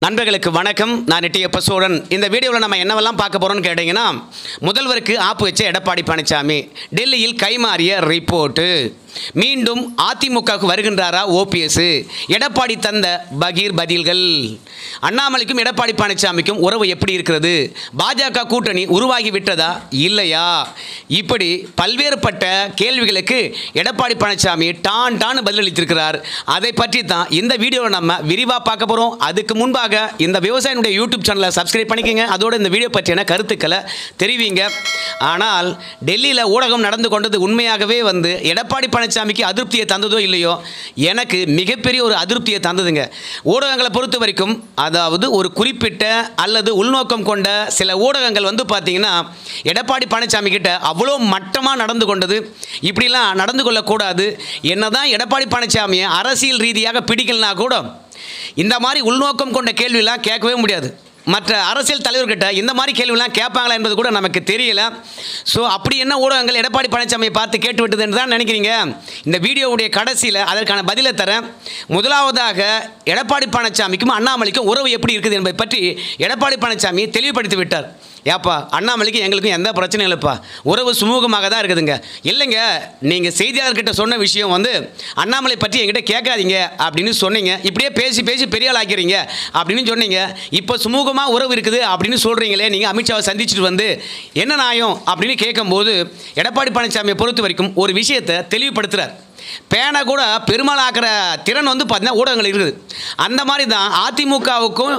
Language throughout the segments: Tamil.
நண்பர்களுக்கு வணக்கம். நான் எட்டியப்ப சோழன். இந்த வீடியோவில் நம்ம என்னவெல்லாம் பார்க்க போகிறோம்னு கேட்டிங்கன்னா, முதல்வருக்கு ஆப்பு வச்ச எடப்பாடி பழனிசாமி, டெல்லியில் கைமாறிய ரிப்போர்ட்டு, மீண்டும் அதிமுகவுக்கு வருகின்றாரா ஓபிஎஸ், எடப்பாடி தந்த பகீர் பதில்கள், அண்ணாமலைக்கும் எடப்பாடி பழனிசாமிக்கும் உறவு எப்படி இருக்கிறது, பாஜக கூட்டணி உருவாகி விட்டதா இல்லையா, இப்படி பல்வேறுபட்ட கேள்விகளுக்கு எடப்பாடி பழனிசாமி டான்னு பதிலளித்திருக்கிறார். அதை பற்றி தான் இந்த வீடியோவில் நம்ம விரிவாக பார்க்க போகிறோம். அதுக்கு முன்பாக இந்த விவசாயினுடைய யூடியூப் சேனலை சப்ஸ்கிரைப் பண்ணிக்கோங்க. அதோடு இந்த வீடியோ பற்றியான கருத்துக்களை தெரிவிங்க. ஆனால் டெல்லியில் ஊடகம் நடந்து கொண்டது உண்மையாகவே எடப்பாடி பழனிசாமிக்கு அதிருப்தியை தந்ததோ இல்லையோ, எனக்கு மிகப்பெரிய ஒரு அதிருப்தியை தந்ததுங்க. ஊடகங்களை பொறுத்த வரைக்கும், அதாவது ஒரு குறிப்பிட்ட அல்லது உள்நோக்கம் கொண்ட சில ஊடகங்கள் பார்த்தீங்கன்னா, எடப்பாடி பழனிசாமி கிட்ட அவ்வளோ மட்டமாக நடந்து கொண்டது. இப்படிலாம் நடந்து கொள்ளக்கூடாது. என்னதான் எடப்பாடி பழனிசாமியை அரசியல் ரீதியாக பிடிக்கலனா கூட இந்த மாதிரி உள்நோக்கம் கொண்ட கேள்வியெல்லாம் கேட்கவே முடியாது. மற்ற அரசியல் தலைவர்கிட்ட இந்த மாதிரி கேள்வியெல்லாம் கேட்பாங்களா என்பது கூட நமக்கு தெரியல. ஸோ அப்படி என்ன ஊடகங்கள் எடப்பாடி பழனிசாமியை பார்த்து கேட்டு விட்டது என்று தான் நினைக்கிறீங்க? இந்த வீடியோவுடைய கடைசியில் அதற்கான பதிலை தரேன். முதலாவதாக, எடப்பாடி பழனிசாமிக்கும் அண்ணாமலைக்கும் உறவு எப்படி இருக்குது என்பதை பற்றி எடப்பாடி பழனிசாமி தெளிவுபடுத்தி விட்டார். ஏப்பா, அண்ணாமலைக்கு எங்களுக்கும் எந்த பிரச்சனையும் இல்லைப்பா, உறவு சுமூகமாக தான் இருக்குதுங்க. இல்லைங்க, நீங்கள் செய்தியாளர்கிட்ட சொன்ன விஷயம் அண்ணாமலை பற்றி என்கிட்ட கேட்காதீங்க அப்படின்னு சொன்னீங்க. இப்படியே பேசி பேசி பெரிய ஆள் ஆக்கிறீங்க அப்படின்னு சொன்னீங்க. இப்போ சுமூகமாக உறவு இருக்குது அப்படின்னு சொல்கிறீங்களே, நீங்கள் அமித்ஷாவை சந்திச்சுட்டு என்ன நியாயம் அப்படின்னு கேட்கும்போது, எடப்பாடி பழனிசாமியை பொறுத்த வரைக்கும் ஒரு விஷயத்தை தெளிவுபடுத்துகிறார். பேனை கூட பெருமாள் ஆக்கிற திறன் பார்த்தீங்கன்னா ஊடகங்கள் இருக்குது. அந்த மாதிரி தான் அதிமுகவுக்கும்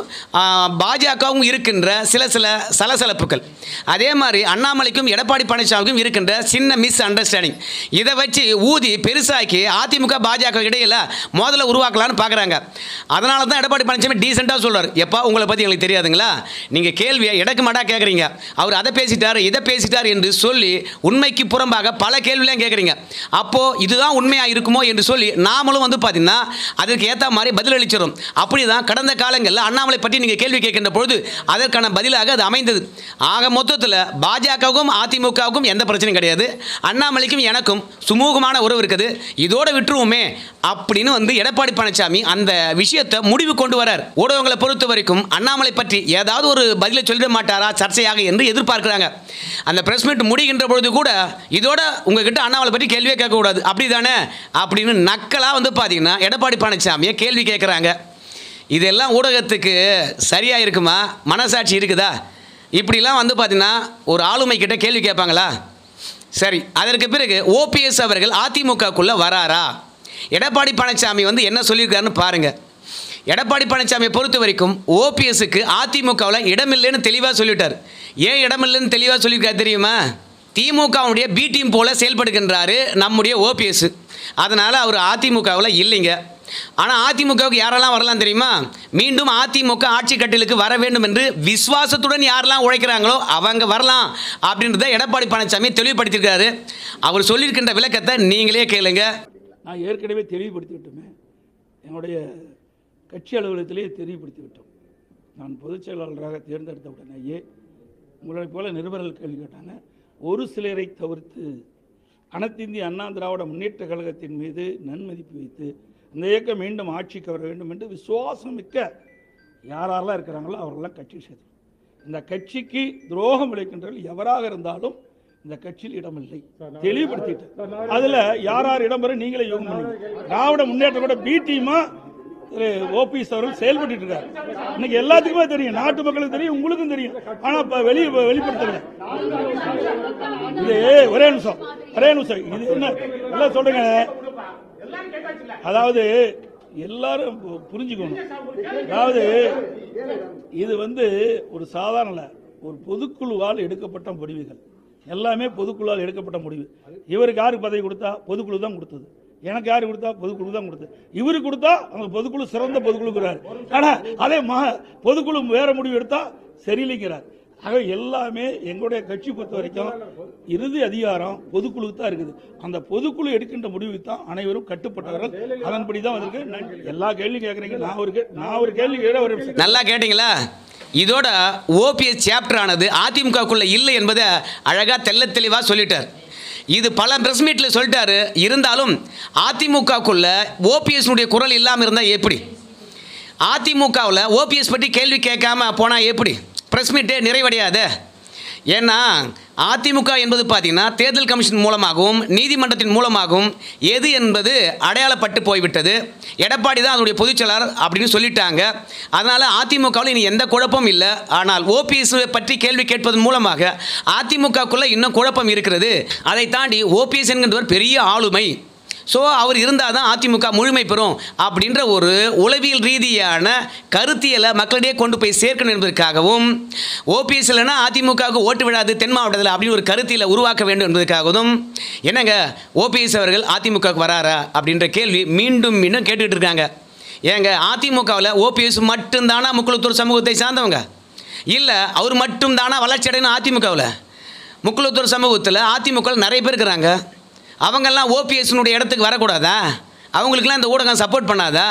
பாஜகவும் இருக்கின்ற சில சலசலப்புகள், அதே மாதிரி அண்ணாமலைக்கும் எடப்பாடி பழனிசாமிக்கும் இருக்கின்ற சின்ன மிஸ் அண்டர்ஸ்டாண்டிங், இதை வச்சு ஊதி பெருசாக்கி அதிமுக பாஜக இடையில் மோதலை உருவாக்கலான்னு பார்க்குறாங்க. அதனால தான் எடப்பாடி பழனிசாமி டீசெண்டாக சொல்கிறார், எப்பா உங்களை பற்றி எங்களுக்கு தெரியாதுங்களா, நீங்கள் கேள்வியை எடக்கு மாட்டா கேட்குறீங்க, அவர் அதை பேசிட்டார் இதை பேசிட்டார் என்று சொல்லி உண்மைக்கு புறம்பாக பல கேள்வியெல்லாம் கேட்குறீங்க. அப்போது இதுதான் உண்மையாக இருக்குமோ என்று சொல்லி நாமளும் பார்த்தீங்கன்னா அதற்கு ஏற்ற மாதிரி பதிலளிச்சிடும். அப்படி தான் கடந்த காலங்களில் அண்ணாமலை பற்றி நீங்கள் கேள்வி கேட்கின்ற பொழுது அதற்கான பதிலாக அது அமைந்தது. ஆக மொத்தத்தில் பாஜகவுக்கும் அதிமுகவுக்கும் எந்த பிரச்சனையும் கிடையாது, அண்ணாமலைக்கும் எனக்கும் சுமூகமான உறவு இருக்குது, இதோட விட்டுருவோமே அப்படின்னு எடப்பாடி பழனிசாமி அந்த விஷயத்தை முடிவு கொண்டு வரார். ஊடகங்களை பொறுத்த வரைக்கும் அண்ணாமலை பற்றி ஏதாவது ஒரு பதிலை சொல்லிட மாட்டாரா சர்ச்சையாக என்று எதிர்பார்க்கிறாங்க. அந்த பிரஸ் மீட் முடிகின்ற பொழுது கூட இதோட உங்ககிட்ட அண்ணாமலை பற்றி கேள்வியே கேட்கக்கூடாது அப்படி தானே அப்படின்னு நக்கலாக பார்த்தீங்கன்னா எடப்பாடி பழனிசாமியை கேள்வி கேட்குறாங்க. இதெல்லாம் ஊடகத்துக்கு சரியாக இருக்குமா? மனசாட்சி இருக்குதா? இப்படிலாம் பார்த்தீங்கன்னா ஒரு ஆளுமை கிட்ட கேள்வி கேட்பாங்களா? சரி, அதற்கு பிறகு ஓபிஎஸ் அவர்கள் அதிமுகக்குள்ளே வராரா? எடப்பாடி பழனிசாமி என்ன சொல்லியிருக்காருன்னு பாருங்கள். எடப்பாடி பழனிசாமியை பொறுத்த வரைக்கும் ஓபிஎஸ்க்கு அதிமுகவில் இடமில்லைன்னு தெளிவாக சொல்லிவிட்டார். ஏன் இடமில்லைன்னு தெளிவாக சொல்லியிருக்காரு தெரியுமா? திமுகவுடைய பி டீம் போல் செயல்படுகின்றாரு நம்முடைய ஓபிஎஸ். அதனால் அவர் அதிமுகவில் இல்லைங்க. ஆனால் அதிமுகவுக்கு யாரெல்லாம் வரலாம் தெரியுமா? மீண்டும் அதிமுக ஆட்சி கட்டிலுக்கு வர வேண்டும் என்று விசுவாசத்துடன் யாரெல்லாம் உழைக்கிறாங்களோ அவங்க வரலாம் அப்படின்றத எடப்பாடி பழனிசாமி தெளிவுபடுத்தியிருக்காரு. அவர் சொல்லியிருக்கின்ற விளக்கத்தை நீங்களே கேளுங்க. நான் ஏற்கனவே தெளிவுபடுத்தி விட்டோமே, என்னுடைய கட்சி அலுவலகத்திலே தெளிவுபடுத்தி விட்டோம். நான் பொதுச் செயலாளராக தேர்ந்தெடுத்த உடனேயே உங்களை போல நிருபர்கள் கேள்வி கேட்டாங்க. ஒரு சிலரை தவிர்த்து அனைத்து இந்திய அண்ணா திராவிட முன்னேற்ற கழகத்தின் மீது நன்மதிப்பு வைத்து இந்த இயக்கம் மீண்டும் ஆட்சிக்கு வர வேண்டும் என்று விசுவாசம் மிக்க யாரெல்லாம் இருக்கிறாங்களோ அவர்களெல்லாம் கட்சி சேர்த்து, இந்த கட்சிக்கு துரோகம் விளைக்கின்றவர்கள் எவராக இருந்தாலும் இந்த கட்சியில் இடமில்லை தெளிவுபடுத்திட்டு, அதில் யார் இடம் பெற நீங்களே யோகம் பண்ணுங்க. திராவிட முன்னேற்ற கூட பி டீமா ஓபிஎஸ் அவர்கள் செயல்பட்டு இருக்காரு. இன்னைக்கு எல்லாத்துக்குமே தெரியும், நாட்டு மக்களுக்கு தெரியும், உங்களுக்கும் தெரியும். ஆனா இப்ப வெளிப்படுத்தல. இது ஒரே நிமிஷம் இது என்ன எல்லாம் சொல்றீங்க. அதாவது எல்லாரும் புரிஞ்சுக்கணும். அதாவது இது ஒரு சாதாரண ஒரு பொதுக்குழுவால் எடுக்கப்பட்ட முடிவுகள், எல்லாமே பொதுக்குழுவால் எடுக்கப்பட்ட முடிவு. இவருக்கு யாருக்கு பதவி கொடுத்தா? பொதுக்குழு தான் கொடுத்தது. எனக்கு யாரு கொடுத்தா? பொதுக்குழு தான் கொடுத்தது. இவரு கொடுத்தா அவங்க பொதுக்குழு சிறந்த பொதுக்குழுக்கிறார். ஆனால் அதே பொதுக்குழு வேற முடிவு எடுத்தா சரியில்லைங்கிறார். ஆக எல்லாமே எங்களுடைய கட்சி பொறுத்த வரைக்கும் இறுதி அதிகாரம் பொதுக்குழுக்கு தான் இருக்குது. அந்த பொதுக்குழு எடுக்கின்ற முடிவுக்கு தான் அனைவரும் கட்டுப்பட்டவர்கள். அதன்படி தான் வந்திருக்கு. எல்லா கேள்வி கேட்குறீங்க. நான் ஒரு கேள்வி கேட்க நல்லா கேட்டீங்களா? இதோட ஓபிஎஸ் சாப்டர் ஆனது அதிமுகக்குள்ள இல்லை என்பதை அழகாக தெல்ல தெளிவாக சொல்லிட்டார். இது பல பிரஸ் மீட்டில் சொல்லிட்டாரு. இருந்தாலும் அதிமுகக்குள்ள ஓபிஎஸ் குரல் இல்லாமல் இருந்தால் எப்படி? அதிமுகவில் ஓபிஎஸ் பற்றி கேள்வி கேட்காம போனால் எப்படி ப்ரெஸ் மீட்டே நிறைவடையாத? ஏன்னா அதிமுக என்பது பார்த்திங்கன்னா தேர்தல் கமிஷன் மூலமாகவும் நீதிமன்றத்தின் மூலமாகவும் எது என்பது அடையாளப்பட்டு போய்விட்டது. எடப்பாடி தான் அதனுடைய பொதுச்செயலாளர் அப்படின்னு சொல்லிட்டாங்க. அதனால் அதிமுகவில் இனி எந்த குழப்பமும் இல்லை. ஆனால் ஓபிஎஸ் பற்றி கேள்வி கேட்பதன் மூலமாக அதிமுகக்குள்ளே இன்னும் குழப்பம் இருக்கிறது. அதை தாண்டி ஓபிஎஸ் என்கின்றவர் பெரிய ஆளுமை. ஸோ அவர் இருந்தால் தான் அதிமுக முழுமை பெறும் அப்படின்ற ஒரு உளவியல் ரீதியான கருத்தியலை மக்களிடையே கொண்டு போய் சேர்க்கணும் என்பதற்காகவும், ஓபிஎஸ் இல்லைன்னா அதிமுகவுக்கு ஓட்டு விடாது தென் மாவட்டத்தில் அப்படின்னு ஒரு கருத்தியலை உருவாக்க வேண்டும் என்பதற்காகவும், என்னங்க ஓபிஎஸ் அவர்கள் அதிமுகவுக்கு வராரா அப்படின்ற கேள்வி மீண்டும் மீண்டும் கேட்டுக்கிட்டு இருக்காங்க. ஏங்க அதிமுகவில் ஓபிஎஸ் மட்டும்தானா முக்குளத்தூர் சமூகத்தை சார்ந்தவங்க? இல்லை அவர் மட்டும்தானா வளர்ச்சி அடையணும் அதிமுகவில்? முக்குளத்தூர் சமூகத்தில் அதிமுகவில் நிறைய பேர் இருக்கிறாங்க. அவங்கெல்லாம் ஓபிஎஸ்னுடைய இடத்துக்கு வரக்கூடாதா? அவங்களுக்கெல்லாம் இந்த ஊடகம் சப்போர்ட் பண்ணாதா?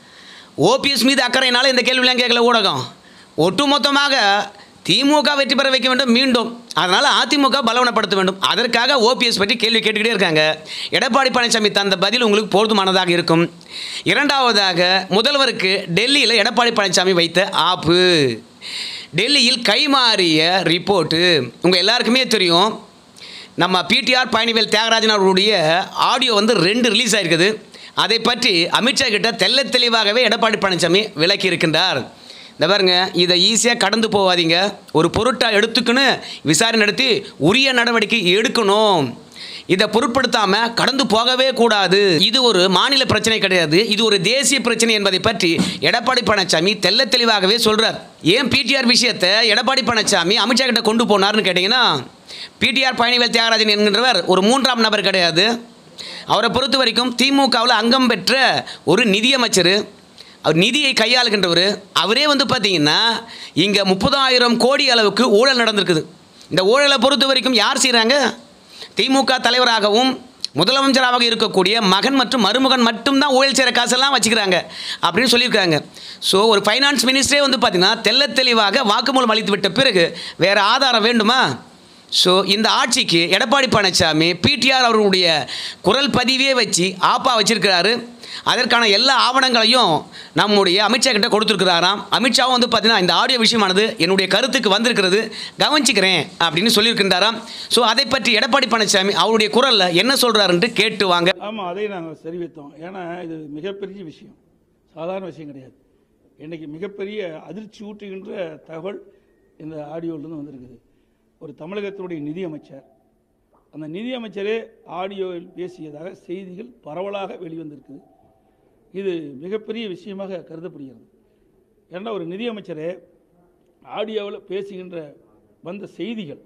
ஓபிஎஸ் மீது அக்கறையினால இந்த கேள்வியெல்லாம் கேட்கல ஊடகம். ஒட்டுமொத்தமாக திமுக வெற்றி பெற வைக்க வேண்டும் மீண்டும். அதனால் அதிமுக பலவனப்படுத்த வேண்டும். அதற்காக ஓபிஎஸ் பற்றி கேள்வி கேட்டுக்கிட்டே இருக்காங்க. எடப்பாடி பழனிசாமி தந்த பதில் உங்களுக்கு போதுமானதாக இருக்கும். இரண்டாவதாக, முதல்வருக்கு டெல்லியில் எடப்பாடி பழனிசாமி வைத்த ஆப்பு, டெல்லியில் கைமாறிய ரிப்போர்ட்டு உங்கள் எல்லாருக்குமே தெரியும். நம்ம பிடிஆர் பழனிவேல் தியாகராஜன் அவர்களுடைய ஆடியோ 2 ரிலீஸ் ஆகிருக்குது. அதை பற்றி அமித்ஷா கிட்ட தெல்ல தெளிவாகவே எடப்பாடி பழனிசாமி விளக்கி இருக்கின்றார். இந்த பாருங்க, இதை ஈஸியாக கடந்து போகாதீங்க. ஒரு பொருட்டாக எடுத்துக்கின்னு விசாரணை நடத்தி உரிய நடவடிக்கை எடுக்கணும். இதை பொருட்படுத்தாமல் கடந்து போகவே கூடாது. இது ஒரு மாநில பிரச்சனை கிடையாது, இது ஒரு தேசிய பிரச்சனை என்பதை பற்றி எடப்பாடி பழனிசாமி தெல்ல தெளிவாகவே சொல்கிறார். ஏன் பிடிஆர் விஷயத்தை எடப்பாடி பழனிசாமி அமித்ஷா கிட்ட கொண்டு போனார்னு கேட்டிங்கன்னா, பிடிஆர் பழனிவேல் தியாகராஜன் என்கின்றவர் ஒரு 3ஆம் நபர் கிடையாது. அவரை பொறுத்த வரைக்கும் திமுகவில் அங்கம் பெற்ற ஒரு நிதியமைச்சர், அவர் நிதியை கையாளுகின்றவர். அவரே பார்த்திங்கன்னா இங்கே 30,000 கோடி அளவுக்கு ஊழல் நடந்திருக்குது. இந்த ஊழலை பொறுத்த வரைக்கும் யார் செய்கிறாங்க? திமுக தலைவராகவும் முதலமைச்சராக இருக்கக்கூடிய மகன் மற்றும் மருமகன் மட்டும்தான் ஊழல் செய்கிற காசெல்லாம் வச்சுக்கிறாங்க அப்படின்னு சொல்லியிருக்காங்க. ஸோ ஒரு ஃபைனான்ஸ் மினிஸ்டரே பார்த்திங்கன்னா தெல்ல தெளிவாக வாக்குமூலம் அளித்து விட்ட பிறகு வேறு ஆதாரம் வேண்டுமா? ஸோ இந்த ஆட்சிக்கு எடப்பாடி பழனிசாமி பிடிஆர் அவர்களுடைய குரல் பதிவே வச்சு ஆப்பா வச்சிருக்கிறாரு. அதற்கான எல்லா ஆவணங்களையும் நம்முடைய அமித்ஷா கிட்ட கொடுத்துருக்கிறாராம். அமித்ஷாவும் பார்த்தீங்கன்னா இந்த ஆடியோ விஷயமானது என்னுடைய கருத்துக்கு வந்திருக்கிறது, கவனிச்சுக்கிறேன் அப்படின்னு சொல்லியிருக்கின்றாராம். ஸோ அதை பற்றி எடப்பாடி பழனிசாமி அவருடைய குரலில் என்ன சொல்கிறாருன்ட்டு கேட்டு வாங்க. ஆமாம், அதை நாங்கள் தெரிவித்தோம். ஏன்னா இது மிகப்பெரிய விஷயம், சாதாரண விஷயம் கிடையாது. இன்றைக்கி மிகப்பெரிய அதிர்ச்சி ஊட்டுகின்ற தகவல் இந்த ஆடியோவிலேருந்து வந்திருக்குது. ஒரு தமிழகத்தினுடைய நிதியமைச்சர், அந்த நிதியமைச்சரே ஆடியோவில் பேசியதாக செய்திகள் பரவலாக வெளிவந்திருக்குது. இது மிகப்பெரிய விஷயமாக கருதப்படுகிறது. ஏன்னா ஒரு நிதியமைச்சரே ஆடியோவில் பேசுகின்ற வந்த செய்திகள்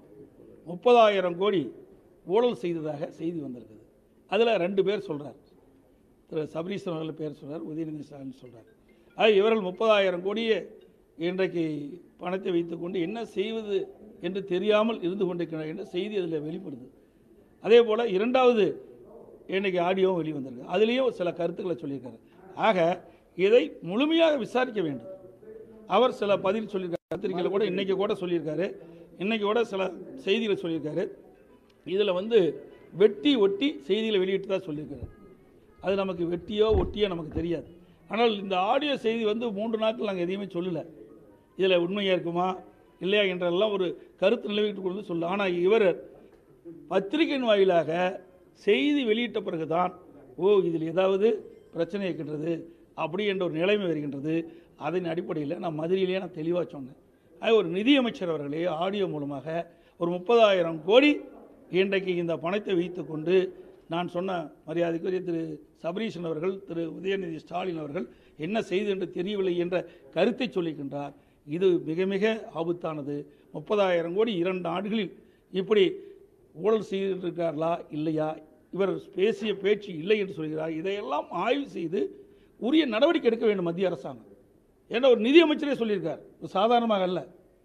30,000 கோடி ஊழல் செய்ததாக செய்தி வந்திருக்குது. அதில் 2 பேர் சொல்கிறார். திரு சபரீசன் அவர்கள் பேர் சொல்கிறார், உதயநிதி ஸ்டாலின் சொல்கிறார். இவர்கள் 30,000 கோடியே இன்றைக்கு பணத்தை வைத்துக்கொண்டு என்ன செய்வது என்று தெரியாமல் இருந்து கொண்டிருக்கிறார் என்ற செய்தி அதில் வெளிப்படுது. அதே போல் 2வது இன்றைக்கி ஆடியோவும் வெளிவந்திருக்கு. அதுலேயும் சில கருத்துக்களை சொல்லியிருக்காரு. ஆக இதை முழுமையாக விசாரிக்க வேண்டும். அவர் சில பதில் சொல்லியிருக்காரு, பத்திரிகையில் கூட இன்றைக்கி கூட சொல்லியிருக்காரு, இன்றைக்கி கூட சில செய்திகளை சொல்லியிருக்காரு. இதில் வெட்டி ஒட்டி செய்திகளை வெளியிட்டு தான் சொல்லியிருக்காரு. அது நமக்கு வெட்டியோ ஒட்டியோ நமக்கு தெரியாது. ஆனால் இந்த ஆடியோ செய்தி 3 நாட்கள் நாங்கள் எதையுமே சொல்லலை. இதில் உண்மையாக இருக்குமா இல்லையா என்றெல்லாம் ஒரு கருத்து நிலவிட்டு கொண்டு சொல்ல. ஆனால் இவர் பத்திரிகையின் வாயிலாக செய்தி வெளியிட்ட பிறகு தான் இதில் ஏதாவது பிரச்சனை இருக்கின்றது அப்படி என்ற ஒரு நிலைமை வருகின்றது. அதன் அடிப்படையில் நான் மதுரையிலேயே நான் தெளிவாக சொன்னேன். ஒரு நிதியமைச்சர் அவர்களே ஆடியோ மூலமாக ஒரு 30,000 கோடி இன்றைக்கு இந்த பணத்தை வைத்து கொண்டு நான் சொன்ன மரியாதைக்குரிய திரு சபரீசன் அவர்கள், திரு உதயநிதி ஸ்டாலின் அவர்கள் என்ன செய்து என்று தெரியவில்லை என்ற கருத்தை சொல்லிக்கின்றார். இது மிக மிக ஆபத்தானது. 30,000 கோடி 2 ஆண்டுகளில் இப்படி ஊழல் செய்திருக்கார்களா இல்லையா, இவர் பேசிய பேச்சு இல்லை என்று சொல்கிறார். இதையெல்லாம் ஆய்வு செய்து உரிய நடவடிக்கை எடுக்க வேண்டும் மத்திய அரசாங்கம். ஏன்னா ஒரு நிதியமைச்சரே சொல்லியிருக்கார், சாதாரணமாக அல்ல.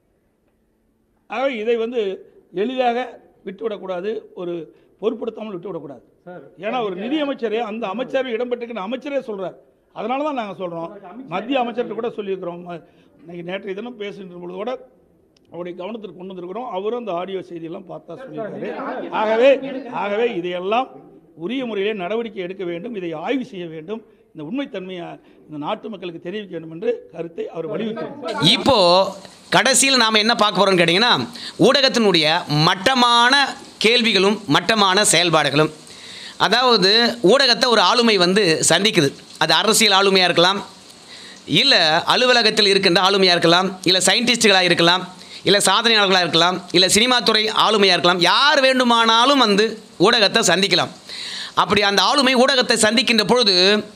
ஆகவே இதை எளிதாக விட்டுவிடக்கூடாது, ஒரு பொருட்படுத்தாமல் விட்டுவிடக்கூடாது. ஏன்னா ஒரு நிதியமைச்சரே அந்த அமைச்சரவை இடம்பெற்றிருக்கிற அமைச்சரே சொல்கிறார். அதனால தான் நாங்கள் சொல்கிறோம், மத்திய அமைச்சர்கிட்ட கூட சொல்லியிருக்கிறோம். இன்னைக்கு நேற்றைய தினம் பேசுகின்ற பொழுது கூட அவருடைய கவனத்திற்கு கொண்டு வந்திருக்கிறோம். அவரும் அந்த ஆடியோ செய்தியெல்லாம் பார்த்தா சொல்லியிருக்காரு. ஆகவே இதையெல்லாம் உரிய முறையிலே நடவடிக்கை எடுக்க வேண்டும், இதை ஆய்வு செய்ய வேண்டும், இந்த உண்மைத்தன்மையை இந்த நாட்டு மக்களுக்கு தெரிவிக்க வேண்டும் என்று கருத்தை அவர் வலியுறுத்தினார். இப்போ கடைசியில் நாம் என்ன பார்க்க போகிறோம்னு கேட்டிங்கன்னா, ஊடகத்தினுடைய மட்டமான கேள்விகளும் மட்டமான செயல்பாடுகளும். அதாவது ஊடகத்தை ஒரு ஆளுமை சந்திக்குது. அது அரசியல் ஆளுமையாக இருக்கலாம், இல்லை அலுவலகத்தில் இருக்கின்ற ஆளுமையாக இருக்கலாம், இல்லை சயின்டிஸ்டுகளாக இருக்கலாம், இல்லை சாதனையாளர்களாக இருக்கலாம், இல்லை சினிமா துறை ஆளுமையாக இருக்கலாம். யார் வேண்டுமானாலும் ஊடகத்தை சந்திக்கலாம். அப்படி அந்த ஆளுமை ஊடகத்தை சந்திக்கின்ற பொழுது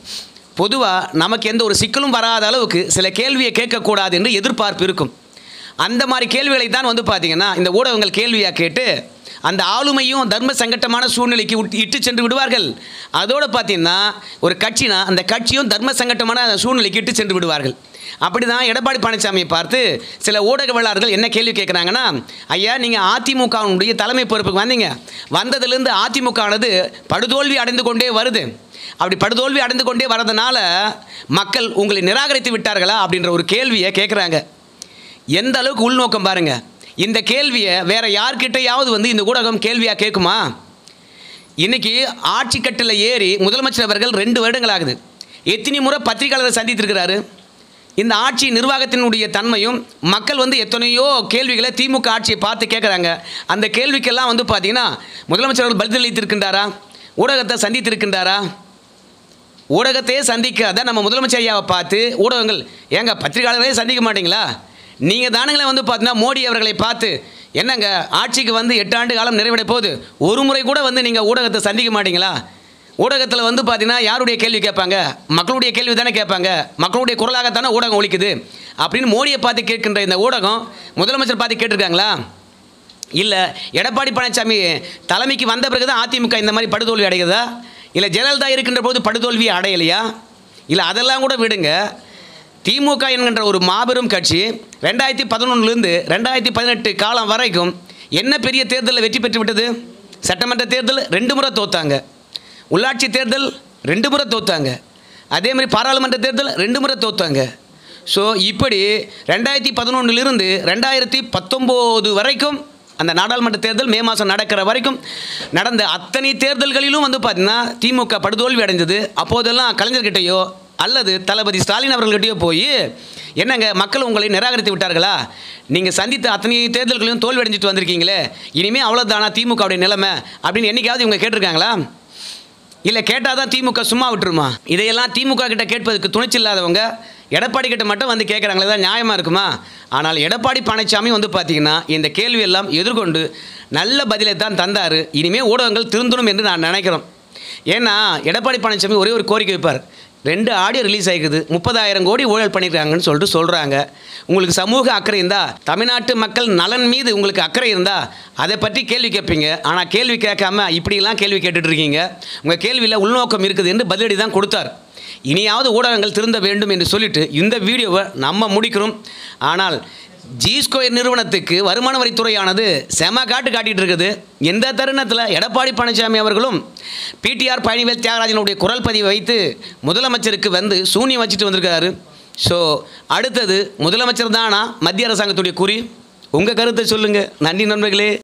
பொதுவாக நமக்கு எந்த ஒரு சிக்கலும் வராத அளவுக்கு சில கேள்வியை கேட்கக்கூடாது என்று எதிர்பார்ப்பு இருக்கும். அந்த மாதிரி கேள்விகளை தான் பார்த்திங்கன்னா இந்த ஊடகங்கள் கேள்வியாக கேட்டு அந்த ஆளுமையும் தர்ம சங்கட்டமான சூழ்நிலைக்கு இட்டு சென்று விடுவார்கள். அதோடு பார்த்திங்கன்னா ஒரு கட்சினா அந்த கட்சியும் தர்ம சங்கட்டமான சூழ்நிலைக்கு இட்டு சென்று விடுவார்கள். அப்படி தான் எடப்பாடி பழனிசாமியை பார்த்து சில ஊடகவியலாளர்கள் என்ன கேள்வி கேட்குறாங்கன்னா, ஐயா நீங்கள் அதிமுகவுடைய தலைமை பொறுப்புக்கு வந்தீங்க, வந்ததுலேருந்து அதிமுகவானது படுதோல்வி அடைந்து கொண்டே வருது. அப்படி படுதோல்வி அடைந்து கொண்டே வரதுனால மக்கள் உங்களை நிராகரித்து விட்டார்களா அப்படின்ற ஒரு கேள்வியை கேட்குறாங்க. எந்த அளவுக்கு உள்நோக்கம் பாருங்கள். இந்த கேள்வியை வேறு யார்கிட்டையாவது இந்த ஊடகம் கேள்வியாக கேட்குமா? இன்றைக்கி ஆட்சி கட்டில் ஏறி முதலமைச்சர் அவர்கள் 2 வருடங்கள் ஆகுது. எத்தனை முறை பத்திரிகையாளரை சந்தித்திருக்கிறாரு? இந்த ஆட்சி நிர்வாகத்தினுடைய தன்மையும் மக்கள் எத்தனையோ கேள்விகளை திமுக ஆட்சியை பார்த்து கேட்குறாங்க. அந்த கேள்விக்கெல்லாம் பார்த்திங்கன்னா முதலமைச்சர் அவர்கள் பதிலளித்திருக்கின்றாரா? ஊடகத்தை சந்தித்திருக்கின்றாரா? ஊடகத்தையே சந்திக்காத நம்ம முதலமைச்சர் ஐயாவை பார்த்து ஊடகங்கள் ஏங்க பத்திரிகையாளர்களே சந்திக்க மாட்டிங்களா? நீங்கள் தானுங்களே பார்த்தீங்கன்னா மோடி அவர்களை பார்த்து என்னங்க ஆட்சிக்கு 8 ஆண்டு காலம் நிறைவடை போகுது, ஒரு முறை கூட நீங்கள் ஊடகத்தை சந்திக்க மாட்டிங்களா? ஊடகத்தில் பார்த்தீங்கன்னா யாருடைய கேள்வி கேட்பாங்க? மக்களுடைய கேள்வி தானே கேட்பாங்க. மக்களுடைய குரலாகத்தானே ஊடகம் ஒலிக்குது. அப்படின்னு மோடியை பார்த்து கேட்கின்ற இந்த ஊடகம் முதலமைச்சர் பார்த்து கேட்டிருக்காங்களா? இல்லை எடப்பாடி பழனிசாமி தலைமைக்கு வந்த பிறகு தான் அதிமுக இந்த மாதிரி படுதோல்வி அடைகிறதா? இல்லை ஜெயலலிதா இருக்கின்ற போது படுதோல்வி அடையலையா? இல்லை அதெல்லாம் கூட விடுங்க. திமுக என்கின்ற ஒரு மாபெரும் கட்சி 2011லேருந்து 2018 காலம் வரைக்கும் என்ன பெரிய தேர்தலில் வெற்றி பெற்று விட்டது? சட்டமன்ற தேர்தல் 2 முறை தோத்தாங்க, உள்ளாட்சி தேர்தல் 2 முறை தோத்தாங்க, அதே மாதிரி பாராளுமன்ற தேர்தல் 2 முறை தோத்தாங்க. ஸோ இப்படி 2011லிருந்து 2019 வரைக்கும் அந்த நாடாளுமன்ற தேர்தல் மே மாதம் நடக்கிற வரைக்கும் நடந்த அத்தனை தேர்தல்களிலும் பார்த்திங்கன்னா திமுக படுதோல்வி அடைந்தது. அப்போதெல்லாம் கலைஞர்கிட்டையோ அல்லது தளபதி ஸ்டாலின் அவர்கள்கிட்டயோ போய் என்னங்க மக்கள் உங்களை நிராகரித்து விட்டார்களா? நீங்கள் சந்தித்த அத்தனை தேர்தல்களையும் தோல்வி அடைஞ்சிட்டு வந்திருக்கீங்களே, இனிமேல் அவ்வளோதானா திமுகவுடைய நிலைமை அப்படின்னு என்றைக்காவது இவங்க கேட்டிருக்காங்களா? இல்லை கேட்டால் தான் திமுக சும்மா விட்டுருமா? இதையெல்லாம் திமுக கிட்ட கேட்பதுக்கு துணிச்சல் இல்லாதவங்க எடப்பாடி கிட்ட மட்டும் கேட்குறாங்களே, தான் நியாயமாக இருக்குமா? ஆனால் எடப்பாடி பழனிசாமி பார்த்திங்கன்னா இந்த கேள்வியெல்லாம் எதிர்கொண்டு நல்ல பதிலை தான் தந்தார். இனிமேல் ஊடகங்கள் திருந்தணும் என்று நான் நினைக்கிறோம். ஏன்னா எடப்பாடி பழனிசாமி ஒரே ஒரு கோரிக்கை வைப்பார். 2 ஆடியோ ரிலீஸ் ஆகிக்குது, 30,000 கோடி ஊழல் பண்ணியிருக்காங்கன்னு சொல்கிறாங்க. உங்களுக்கு சமூக அக்கறை இருந்தால், தமிழ்நாட்டு மக்கள் நலன் மீது உங்களுக்கு அக்கறை இருந்தால் அதை பற்றி கேள்வி கேட்பீங்க. ஆனால் கேள்வி கேட்காம இப்படிலாம் கேள்வி கேட்டுட்டு இருக்கீங்க. உங்கள் கேள்வியில் உள்நோக்கம் இருக்குது என்று பதிலடி தான் கொடுத்தார். இனியாவது ஊடகங்கள் திருந்த வேண்டும் என்று சொல்லிட்டு இந்த வீடியோவை நம்ம முடிக்கிறோம். ஆனால் G-Square நிறுவனத்துக்கு வருமான வரித்துறையானது செம காட்டிகிட்டு இருக்குது. எந்த தருணத்தில் எடப்பாடி பழனிசாமி அவர்களும் பிடிஆர் பழனிவேல் தியாகராஜனுடைய குரல் பதிவை வைத்து முதலமைச்சருக்கு சூனியம் வச்சுட்டு வந்திருக்காரு. ஸோ அடுத்தது முதலமைச்சர் தானா மத்திய அரசாங்கத்துடைய குறி? உங்கள் கருத்தை சொல்லுங்கள். நன்றி நண்பர்களே.